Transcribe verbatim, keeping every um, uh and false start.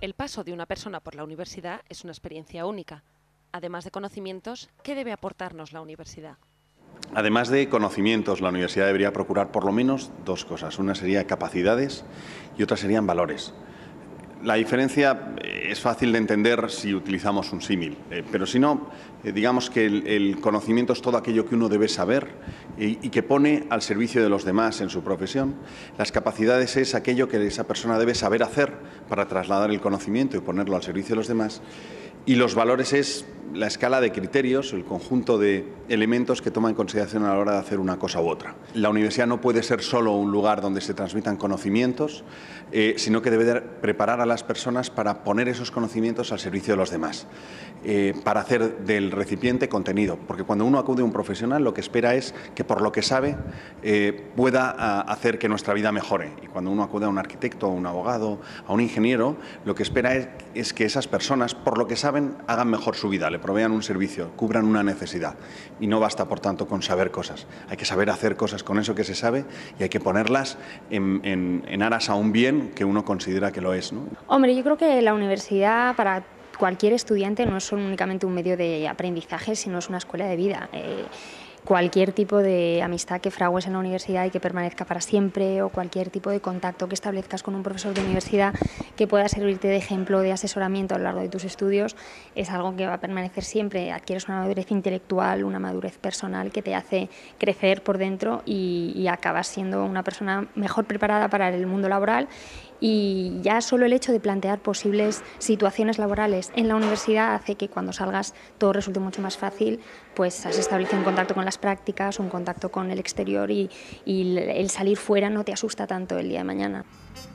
El paso de una persona por la universidad es una experiencia única. Además de conocimientos, ¿qué debe aportarnos la universidad? Además de conocimientos, la universidad debería procurar por lo menos dos cosas. Una sería capacidades y otra serían valores. La diferencia es fácil de entender si utilizamos un símil, eh, pero si no, eh, digamos que el, el conocimiento es todo aquello que uno debe saber y, y que pone al servicio de los demás en su profesión. Las capacidades es aquello que esa persona debe saber hacer para trasladar el conocimiento y ponerlo al servicio de los demás. Y los valores es la escala de criterios, el conjunto de elementos que toma en consideración a la hora de hacer una cosa u otra. La universidad no puede ser solo un lugar donde se transmitan conocimientos, eh, sino que debe de preparar a las personas para poner esos conocimientos al servicio de los demás, eh, para hacer del recipiente contenido. Porque cuando uno acude a un profesional, lo que espera es que por lo que sabe eh, pueda a, hacer que nuestra vida mejore. Y cuando uno acude a un arquitecto, a un abogado, a un ingeniero, lo que espera es, es que esas personas, por lo que saben, hagan mejor su vida, le provean un servicio, cubran una necesidad. Y no basta, por tanto, con saber cosas. Hay que saber hacer cosas con eso que se sabe y hay que ponerlas en, en, en aras a un bien que uno considera que lo es, ¿no? Hombre, yo creo que la universidad para cualquier estudiante no es solo únicamente un medio de aprendizaje, sino es una escuela de vida. Eh, Cualquier tipo de amistad que fragues en la universidad y que permanezca para siempre, o cualquier tipo de contacto que establezcas con un profesor de universidad que pueda servirte de ejemplo, de asesoramiento a lo largo de tus estudios, es algo que va a permanecer siempre. Adquieres una madurez intelectual, una madurez personal que te hace crecer por dentro y, y acabas siendo una persona mejor preparada para el mundo laboral. Y ya solo el hecho de plantear posibles situaciones laborales en la universidad hace que cuando salgas todo resulte mucho más fácil, pues has establecido un contacto con las prácticas, un contacto con el exterior y, y el salir fuera no te asusta tanto el día de mañana.